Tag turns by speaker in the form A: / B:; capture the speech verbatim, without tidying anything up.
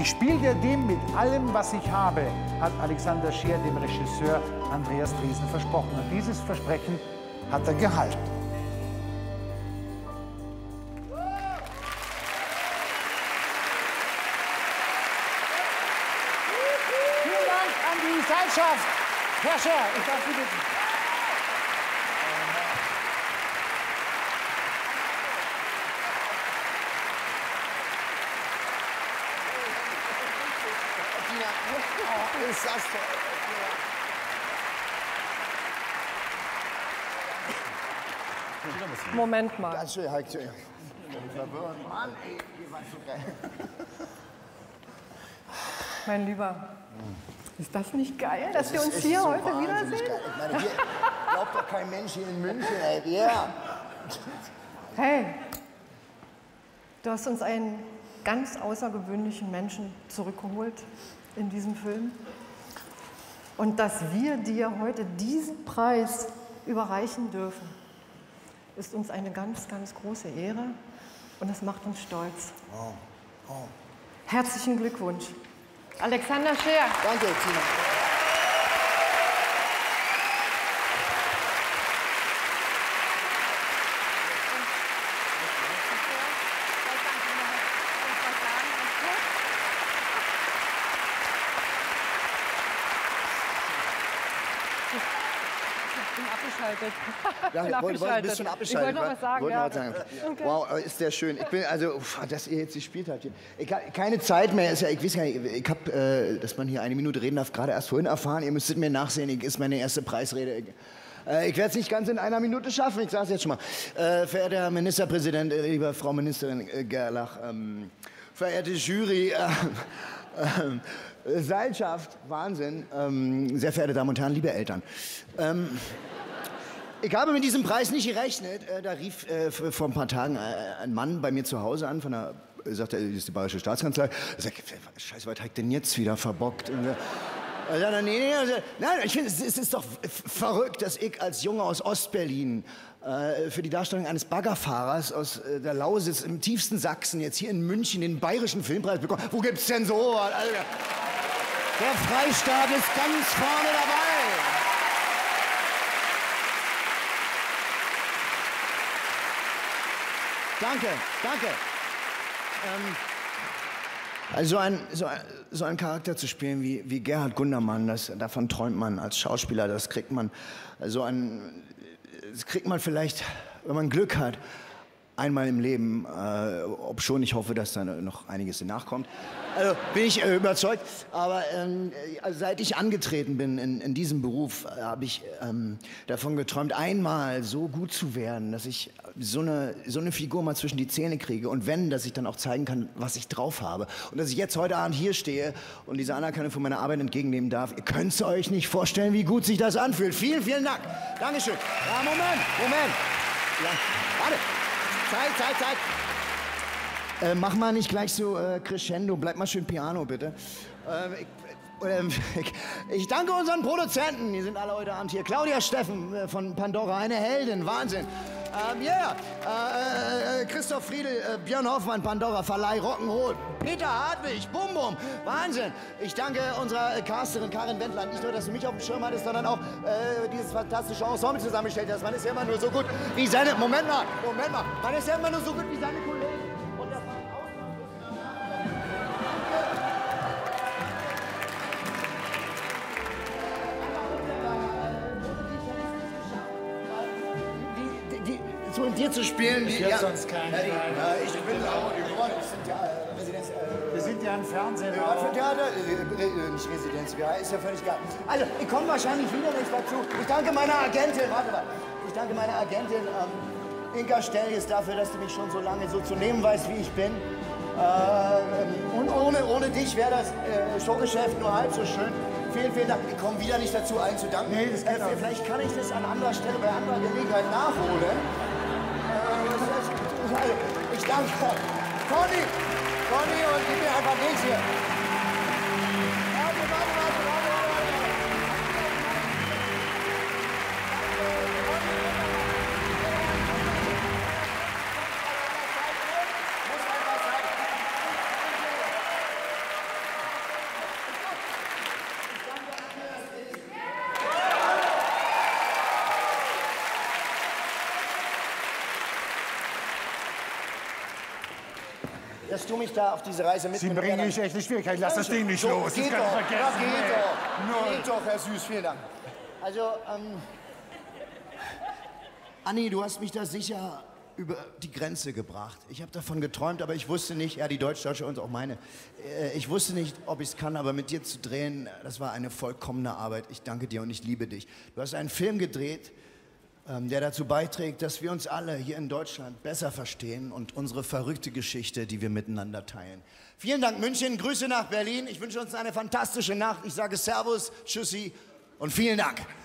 A: Ich spiele dir den mit allem, was ich habe, hat Alexander Scheer dem Regisseur Andreas Dresen versprochen. Und dieses Versprechen hat er gehalten. Vielen Dank an die Seilschaft. Herr Scheer, ich darf Sie bitten.
B: Oh, ist das toll.
C: Moment mal.
B: Ganz schön, halt schön. Mann, ey, ihr wart so geil.
C: Mein Lieber, ist das nicht geil, dass
B: Das
C: wir
B: ist-
C: uns
B: es
C: hier
B: ist so
C: heute
B: wahnsinnig
C: wiedersehen?
B: geil. Ich meine, hier glaubt doch kein Mensch hier in München, ey. Ja.
C: Hey, du hast uns einen ganz außergewöhnlichen Menschen zurückgeholt in diesem Film. Und dass wir dir heute diesen Preis überreichen dürfen, ist uns eine ganz, ganz große Ehre und das macht uns stolz.
B: Oh. Oh.
C: Herzlichen Glückwunsch, Alexander Scheer.
B: Danke, Tina. Ja, ich wollte, wollte ein bisschen abgeschaltet.
C: Ich wollte noch was sagen.
B: Wollte
C: Ja.
B: noch was sagen.
C: Okay.
B: Wow, ist der schön. Ich bin, also, uff, dass ihr jetzt gespielt habt. hier. Ich, hab keine Zeit mehr. Ist ja, ich weiß gar nicht, ich habe, äh, dass man hier eine Minute reden darf, gerade erst vorhin erfahren. Ihr müsstet mir nachsehen, ich, ist meine erste Preisrede. Ich, äh, ich werde es nicht ganz in einer Minute schaffen, ich sage es jetzt schon mal. Äh, verehrter Herr Ministerpräsident, äh, liebe Frau Ministerin äh, Gerlach, ähm, verehrte Jury, äh, äh, Seilschaft, Wahnsinn, ähm, sehr verehrte Damen und Herren, liebe Eltern. Ähm, Ich habe mit diesem Preis nicht gerechnet. Äh, da rief äh, vor ein paar Tagen äh, ein Mann bei mir zu Hause an, von der, äh, sagte, das ist die Bayerische Staatskanzlei. Er sagt, Scheiße, was hat ich denn jetzt wieder verbockt? Und, äh, er sagt, nee, nee, also, nein, ich finde, es, es ist doch verrückt, dass ich als Junge aus Ostberlin äh, für die Darstellung eines Baggerfahrers aus äh, der Lausitz im tiefsten Sachsen jetzt hier in München den Bayerischen Filmpreis bekomme. Wo gibt's denn so? Also, der Freistaat ist ganz vorne dabei. Danke, danke. Ähm, also ein, so, ein, so einen Charakter zu spielen wie, wie Gerhard Gundermann, das, davon träumt man als Schauspieler, das kriegt man, so ein, das kriegt man vielleicht, wenn man Glück hat, einmal im Leben, äh, obschon ich hoffe, dass da noch einiges nachkommt. Also bin ich äh, überzeugt. Aber ähm, also seit ich angetreten bin in, in diesem Beruf, äh, habe ich ähm, davon geträumt, einmal so gut zu werden, dass ich so eine, so eine Figur mal zwischen die Zähne kriege. Und wenn, dass ich dann auch zeigen kann, was ich drauf habe. Und dass ich jetzt heute Abend hier stehe und diese Anerkennung von meiner Arbeit entgegennehmen darf. Ihr könnt es euch nicht vorstellen, wie gut sich das anfühlt. Vielen, vielen Dank. Dankeschön. Ja, Moment, Moment. Ja, warte. Zeit, Zeit, Zeit. Äh, mach mal nicht gleich so äh, Crescendo, bleib mal schön Piano, bitte. Ähm, ich, äh, ich, ich danke unseren Produzenten, die sind alle heute Abend hier. Claudia Steffen äh, von Pandora, eine Heldin, Wahnsinn. Ähm, yeah, äh, äh, Christoph Friedel, äh, Björn Hoffmann, Pandora, Verleih, Rock'n'Roll. Peter Hartwig, Bum Bum, Wahnsinn. Ich danke unserer äh, Casterin Karin Wendland. Nicht nur, dass du mich auf dem Schirm hattest, sondern auch äh, dieses fantastische Ensemble zusammengestellt hast. Man ist ja immer nur so gut wie seine... Moment mal, Moment mal. Man ist ja immer nur so gut wie seine Kollegen. Und das war ein zu dir zu spielen.
A: Ich
B: Die,
A: hätte
B: ja,
A: sonst keinen.
B: Ja, die, ja, ich bin auch geworden. Wir sind ja äh, Residenz. Äh,
A: Wir sind ja im Fernsehen.
B: äh, was für Theater? Äh, äh, nicht Residenz, ja, ist ja völlig egal. Also, ich komme wahrscheinlich wieder nicht dazu. Ich danke meiner Agentin, warte mal. Ich danke meiner Agentin, ähm, Inka Stelljes, dafür, dass du mich schon so lange so zu nehmen weißt, wie ich bin. Äh, und ohne, ohne dich wäre das äh, Showgeschäft nur halb so schön. Vielen, vielen Dank. Ich komme wieder nicht dazu, allen zu danken.
A: Nee, das geht
B: äh,
A: auch nicht.
B: Vielleicht kann ich das an anderer Stelle bei anderer Gelegenheit nachholen. Also, ich danke Conny, Conny und gib mir einfach nichts hier. Warte, warte, warte, warte, warte. Muss einfach sein. dass du mich da auf diese Reise
A: Sie
B: mitnimmst.
A: bringen mich echt in Schwierigkeiten. Lass das Ding nicht
B: so,
A: los.
B: Geht
A: das
B: doch,
A: kann ich vergessen.
B: ja, geht
A: Nee.
B: doch.
A: Null.
B: Geht doch, Herr Süß, vielen Dank. Also, ähm... Anni, du hast mich da sicher über die Grenze gebracht. Ich habe davon geträumt, aber ich wusste nicht, ja, die Deutsch-Deutsche und auch meine, äh, ich wusste nicht, ob ich es kann, aber mit dir zu drehen, das war eine vollkommene Arbeit. Ich danke dir und ich liebe dich. Du hast einen Film gedreht, ähm, der dazu beiträgt, dass wir uns alle hier in Deutschland besser verstehen und unsere verrückte Geschichte, die wir miteinander teilen. Vielen Dank, München. Grüße nach Berlin. Ich wünsche uns eine fantastische Nacht. Ich sage Servus, Tschüssi und vielen Dank.